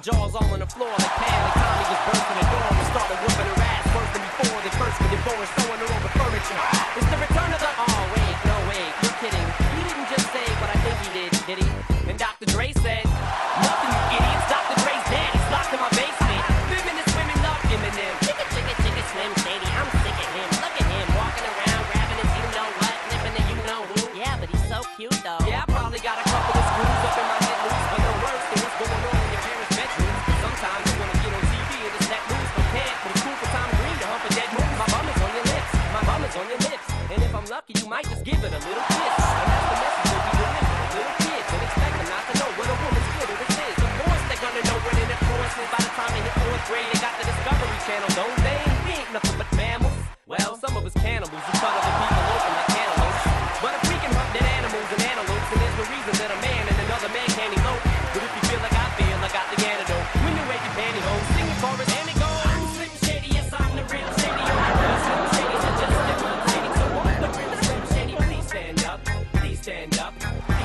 jaws all on the floor like Pam, like Tommy just burst in the door and started whooping her ass worse than before. They first when before and throwing her over furniture. It's the return of the. Oh wait, no wait, you're kidding. He didn't just say what I think he did he? And Dr. Dre said, nothing, you idiots. Dr. Dre's dead. He's locked in my basement. Feminist women love Eminem. Chicka, chicka, chicka, Slim Shady. I'm sick of him. Look at him walking around, grabbing his you know what, nipping the you know who. Yeah, but he's so cute though. Yeah, I probably got a couple of screws up in my head loose, but no worse than what's going on in your parents' bedrooms. Sometimes you wanna get on TV and just let loose, but can't. But it's cool for Tom Green to hump a dead moose. My bum is on your lips. My bum is on your lips. And if I'm lucky, you might just give it a little kiss. And that's the message that we deliver to little kids and expect them not to know what a woman's clitoris is. Of course they're gonna know what an influence is by the time they hit 4th grade. They got the Discovery Channel, don't they? We ain't nothing but mammals. Well, some of us cannibals who cut other people open like cantaloupes. But if we can hunt dead animals and antelopes, then there's no reason that a man and another man can't elope. But if you feel like I feel, I got the antidote. When you wave your pantyhose, sing your chorus and it goes. I'm Slim Shady, yes I'm the real Shady. The Slim Shadys are just different. So what? The real Slim Shady, please stand up. Please stand up.